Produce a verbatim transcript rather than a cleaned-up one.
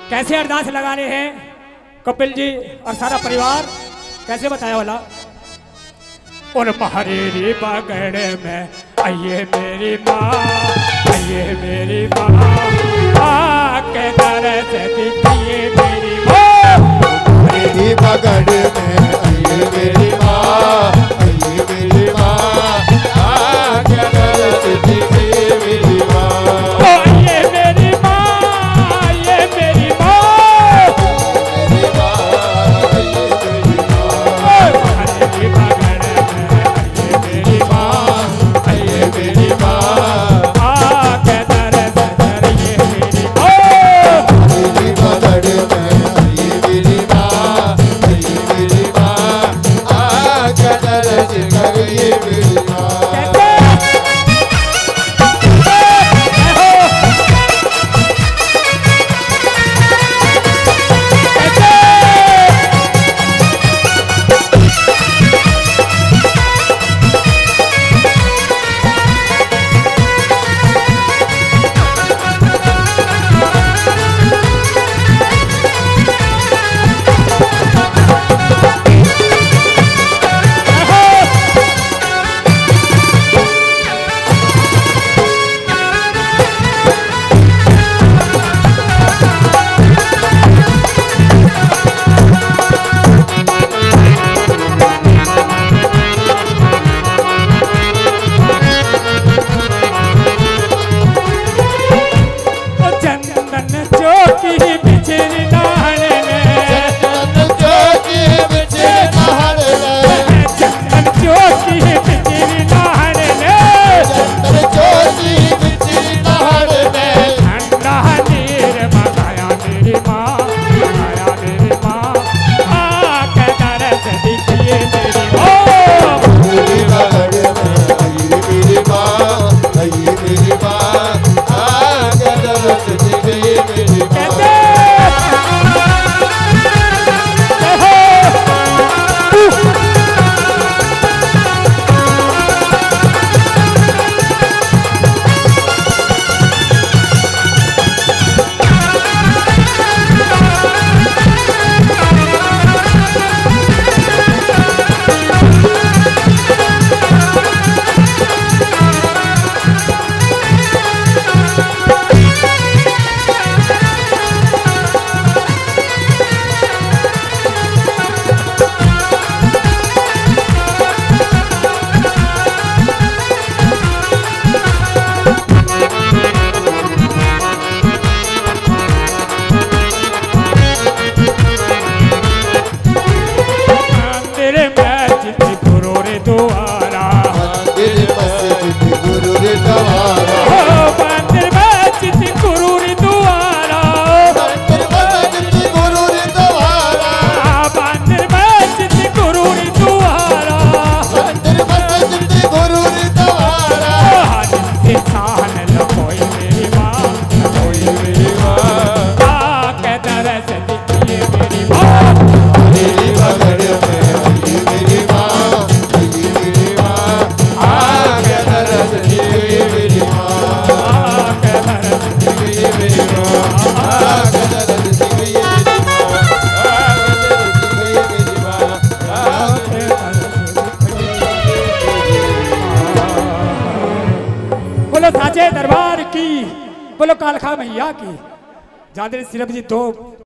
कैसे अरदास लगाने हैं कपिल जी और सारा परिवार, कैसे बताया वाला। और महरेरी बगड़ में आइए मेरी माँ, आइए मेरी माँ, आके दर्द दिखिए मेरी माँ। महरेरी बगड़ में आइए मेरी माँ, आइए मेरी माँ, आके दर्द दिखिए मेरी माँ। आइए मेरी माँ, आइए मेरी माँ, मेरी माँ, आइए मेरी माँ। महरेरी बगड़ में मेरी माँ, आइए मेरी माँ, आके दर्द दिखिए मेरी माँ। महरेरी बगड़ में आइए मेरी माँ, आइए मेरी माँ, आके दर्द दिखिए मेरी माँ। बोलो साचे दरबार की, बोलो कालखा मैया की। जादे सिर्फ जी दो